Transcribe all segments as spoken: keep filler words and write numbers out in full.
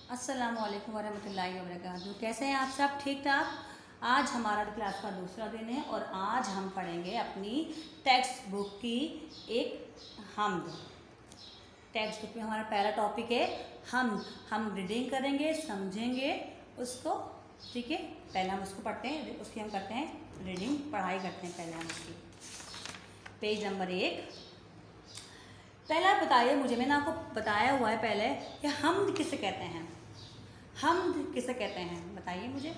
अस्सलामुअलैकुम वरहमतुल्लाहि वबरकातुहू। कैसे हैं आप सब? ठीक ठाक। आज हमारा क्लास का दूसरा दिन है और आज हम पढ़ेंगे अपनी टेक्स्ट बुक की एक हमद। टेक्स्ट बुक में हमारा पहला टॉपिक है हमद। हम रीडिंग करेंगे, समझेंगे उसको, ठीक है। पहले हम उसको पढ़ते हैं, उसकी हम करते हैं रीडिंग, पढ़ाई करते हैं। पहले हम उसकी पेज नंबर एक। पहला बताइए मुझे, मैंने आपको बताया हुआ है पहले कि हमद किसे कहते हैं। हमद किसे कहते हैं बताइए मुझे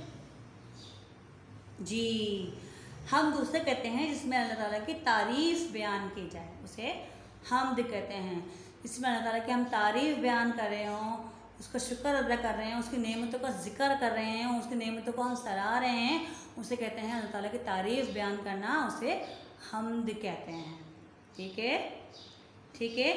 जी। हमद उसे कहते हैं जिसमें अल्लाह ताला की तारीफ़ बयान की जाए, उसे हमद कहते हैं। जिसमें अल्लाह ताला की हम तारीफ़ बयान कर रहे हों, उसका शुक्र अदा कर रहे हैं, उसकी नेमतों का जिक्र कर रहे हैं, उसकी नेमतों को हम सराह रहे हैं, उसे कहते हैं अल्लाह ताला की तारीफ़ बयान करना, उसे हमद कहते हैं। ठीक है, ठीक है।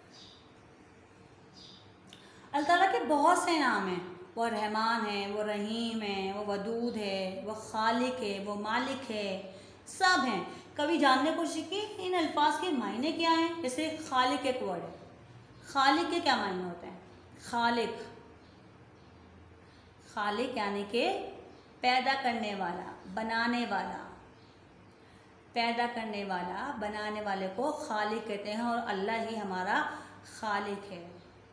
अल्लाह ताला के बहुत से नाम हैं। वो रहमान है, वो रहीम है, वो वदूद है, वो खालिक है, वो मालिक है, सब हैं। कभी जानने की कोशिश की इन अल्फाज के मायने क्या हैं। जैसे खालिक एक वर्ड है, खालिक के क्या मायने होते हैं। खालिक, खालिक यानी कि पैदा करने वाला, बनाने वाला। पैदा करने वाला, बनाने वाले को खालिक कहते हैं और अल्लाह ही हमारा खालिक है।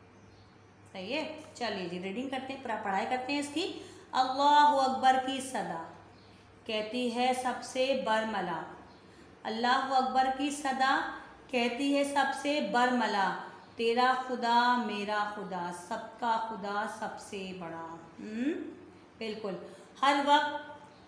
सही है। चलिए जी रीडिंग करते हैं, पढ़ाई करते हैं इसकी। अल्लाहु अकबर की सदा कहती है सबसे बरमला। अल्लाहु अकबर की सदा कहती है सबसे बरमला। तेरा खुदा मेरा खुदा, सबका खुदा सबसे बड़ा। हम्म बिल्कुल। हर वक्त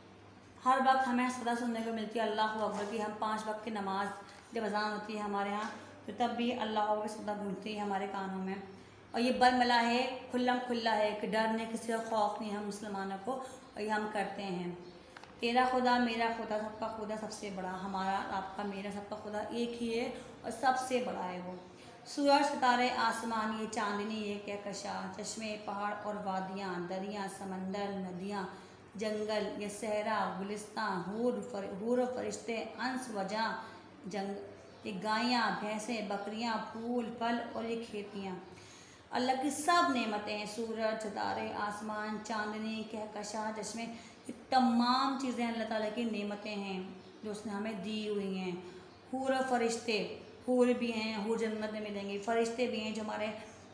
हर वक्त हमें सदा सुनने को मिलती है अल्लाहु अकबर की। हम पांच वक्त की नमाज जब अज़ान होती है हमारे यहाँ, तो तब भी अल्लाहु अकबर सदा गूंजती है हमारे कानों में। और ये बरमला है, खुल्लम खुल्ला है कि डर नहीं, किसी का खौफ नहीं हम मुसलमानों को, और ये हम करते हैं। तेरा खुदा मेरा खुदा, सबका खुदा सबसे बड़ा। हमारा आपका मेरा सबका खुदा एक ही है और सबसे बड़ा है वो। सूरज, सितारे, आसमान, ये चांदनी, ये कहकशा, चश्मे, पहाड़ और वादियाँ, दरिया, समंदर, नदियाँ, जंगल, ये सहरा, गुलिस्तान, हूर फर, हूर फरिश्ते, अंस वजा, जंग, ये गायें, भैंसें, बकरियाँ, फूल फल और ये खेतियाँ। अल्लाह की सब नेमतें हैं। सूरज, सितारे, आसमान, चांदनी, कहकशा, चश्मे, ये तमाम चीज़ें अल्लाह ताला की नेमतें हैं जो उसने हमें दी हुई हैं। हूर फरिश्ते, हूर भी हैं, हूर जन्नत में मिलेंगे। फरिश्ते भी हैं जो हमारे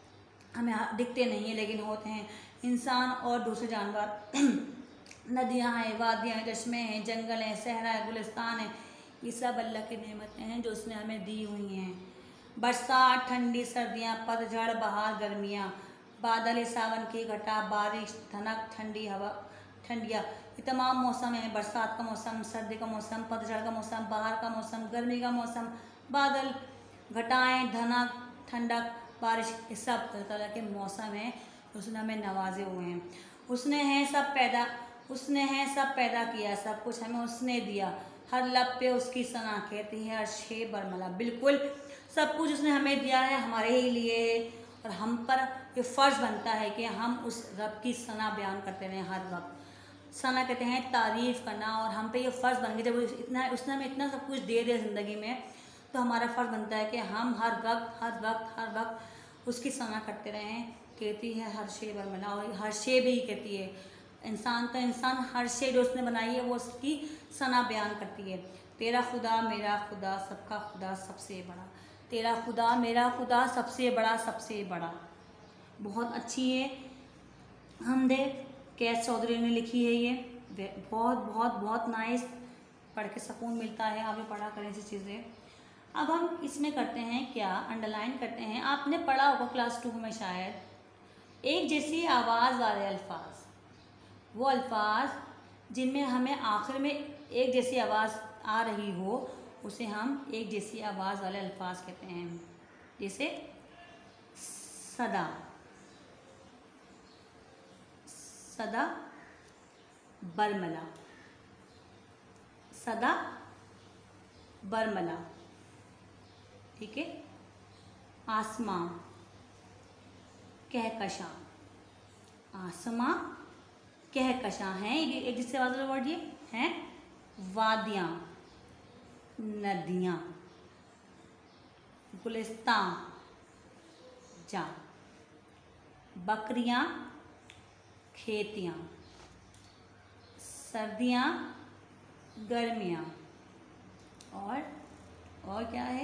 हमें दिखते नहीं हैं लेकिन होते हैं। इंसान और दूसरे जानवर, नदियाँ हैं, वादियाँ हैं, चश्मे हैं, जंगल हैं, सहरा है, गुलिस्तान है, ये सब अल्लाह की नेमतें हैं जो उसने हमें दी हुई हैं। बरसात, ठंडी सर्दियाँ, पतझड़, बहार, गर्मियाँ, बादल, सावन की घटा, बारिश, धनक, ठंडी हवा, ठंडियाँ, ये तमाम मौसम हैं। बरसात का मौसम, सर्दी का मौसम, पतझड़ का मौसम, बहार का मौसम, गर्मी का मौसम, बादल, घटाएँ, धनक, ठंडक, बारिश, ये सब अल्लाह ताला के मौसम हैं उसने हमें नवाजे हुए हैं। उसने हैं सब पैदा उसने हैं सब पैदा किया, सब कुछ हमें उसने दिया। हर लब पे उसकी सना कहती है अर्शे बरमला। बिल्कुल सब कुछ उसने हमें दिया है हमारे ही लिए, और हम पर ये फ़र्ज़ बनता है कि हम उस रब की सना बयान करते रहें हर वक्त। सना कहते हैं तारीफ़ करना, और हम पे ये फ़र्ज़ बन गया जब इतना उसने हमें इतना सब कुछ दे दिया ज़िंदगी में, तो हमारा फ़र्ज़ बनता है कि हम हर वक्त हर वक्त हर वक्त उसकी सना करते रहें। कहती है हर शे बरमला, और हर शे भी कहती है। इंसान तो इंसान हर शे जो उसने बनाई है वो उसकी सना बयान करती है। तेरा खुदा मेरा खुदा, सबका खुदा सबसे बड़ा। तेरा खुदा मेरा खुदा, सबसे बड़ा सबसे बड़ा। बहुत अच्छी है हमद है, कैस चौधरी ने लिखी है ये। बहुत बहुत बहुत नाइस, पढ़ के सुकून मिलता है। आप भी पढ़ा करें ऐसी चीज़ें। अब हम इसमें करते हैं क्या, अंडरलाइन करते हैं। आपने पढ़ा होगा क्लास टू में शायद, एक जैसी आवाज़ वाले अल्फाज, वो अल्फाज जिनमें हमें आखिर में एक जैसी आवाज़ आ रही हो, उसे हम एक जैसी आवाज़ वाले अल्फाज कहते हैं। जैसे सदा, सदा बरमला, सदा बरमला, ठीक है। आसमां, कहकशा, आसमां कहकशा हैं एक जिससे आवाज़ वाला वर्ड ये हैं। वादियाँ, नदियाँ, गुलिस्तान, जा, बकरियाँ, खेतियाँ, सर्दियाँ, गर्मियाँ, और और क्या है,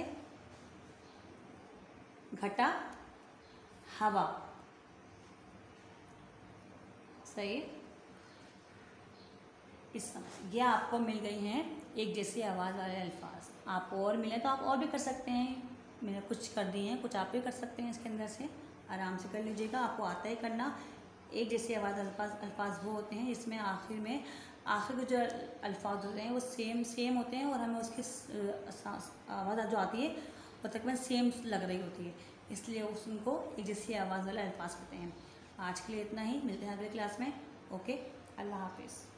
घटा, हवा। सही है। इस ये आपको मिल गई हैं एक जैसी आवाज़ वाले अल्फाज। आपको और मिले तो आप और भी कर सकते हैं, मैंने कुछ कर दिए हैं, कुछ आप भी कर सकते हैं इसके अंदर से, आराम से कर लीजिएगा। आपको आता है करना। एक जैसी आवाज़ अल्फाज अल्फाज वो होते हैं इसमें आखिर में आखिर के जो अल्फाज होते हैं वो सेम सेम होते हैं और हमें उसकी आवाज़ जो आती है वो तकरीबन सेम लग रही होती है, इसलिए उनको एक जैसी आवाज़ वाले अल्फाज कहते हैं। आज के लिए इतना ही, मिलते हैं अगले क्लास में। ओके, अल्लाह हाफिज़।